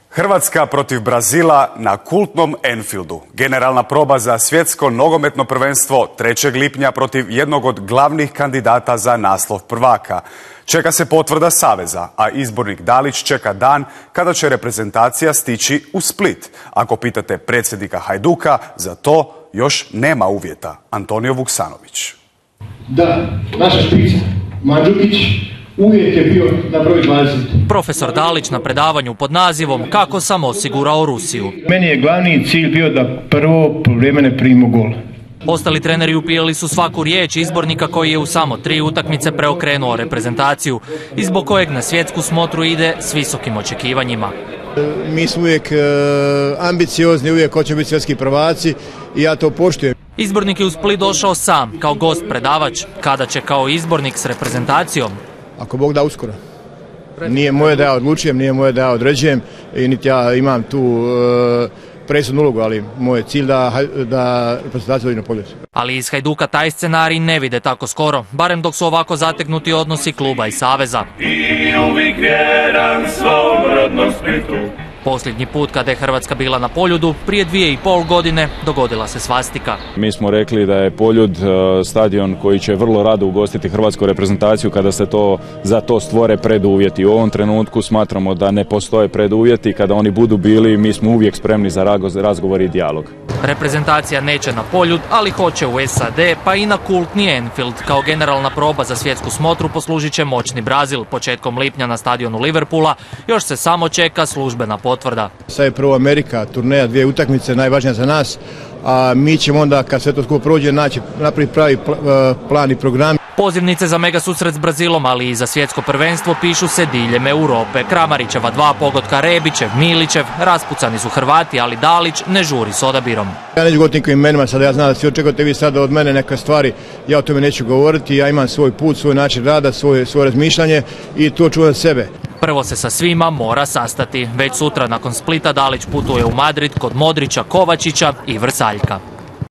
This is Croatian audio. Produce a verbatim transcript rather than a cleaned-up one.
Hrvatska protiv Brazila na kultnom Anfieldu. Generalna proba za svjetsko nogometno prvenstvo trećeg lipnja protiv jednog od glavnih kandidata za naslov prvaka. Čeka se potvrda saveza, a izbornik Dalić čeka dan kada će reprezentacija stići u Split. Ako pitate predsjednika Hajduka, za to još nema uvjeta. Antonio Vuksanović. Da, naša špica, Mandžukić, uvijek je bio na broj dvadeset. Profesor Dalić na predavanju pod nazivom Kako sam osigurao Rusiju. Meni je glavni cilj bio da prvo po vrijeme ne primimo gol. Ostali treneri upijali su svaku riječ izbornika koji je u samo tri utakmice preokrenuo reprezentaciju i zbog kojeg na svjetsku smotru ide s visokim očekivanjima. Mi smo uvijek ambiciozni, uvijek hoćemo biti svjetski prvaci i ja to poštujem. Izbornik je u Split došao sam, kao gost predavač. Kada će kao izbornik s reprezentacijom? Ako Bog da, uskoro. Nije moje da ja odlučujem, nije moje da ja određujem i niti ja imam tu e, presudnu ulogu, ali moj je cilj da, da reprezentacija dođe na pobjedu. Ali iz Hajduka taj scenarij ne vide tako skoro, barem dok su ovako zategnuti odnosi kluba i saveza. I uvijek vjeran svom rodnom Splitu. Posljednji put kada je Hrvatska bila na Poljudu, prije dvije i pol godine, dogodila se svastika. Mi smo rekli da je Poljud stadion koji će vrlo rado ugostiti hrvatsku reprezentaciju kada se to, za to stvore preduvjeti. U ovom trenutku smatramo da ne postoje preduvjeti. Kada oni budu bili, mi smo uvijek spremni za razgovor i dijalog. Reprezentacija neće na Poljud, ali hoće u S A D, pa i na kultni Anfield. Kao generalna proba za svjetsku smotru poslužit će moćni Brazil. Početkom lipnja na stadionu Liverpoola još se samo čeka službena potvrda. Sad je prvo Amerika, turneja, dvije utakmice, najvažnija za nas, a mi ćemo onda, kad sve to skupo prođe, naći, napraviti pravi plan i program. Pozivnice za mega susret s Brazilom, ali i za svjetsko prvenstvo pišu se diljem Europe. Kramarićeva dva pogotka, Rebićev, Milićev, raspucani su Hrvati, ali Dalić ne žuri s odabirom. Ja neću govoriti nikim imenima, sada ja znam da svi očekujete vi sada od mene neke stvari, ja o tome neću govoriti, ja imam svoj put, svoj način rada, svoje, svoje razmišljanje i to čuvam sebe. Prvo se sa svima mora sastati. Već sutra nakon Splita Dalić putuje u Madrid kod Modrića, Kovačića i Vrsaljka.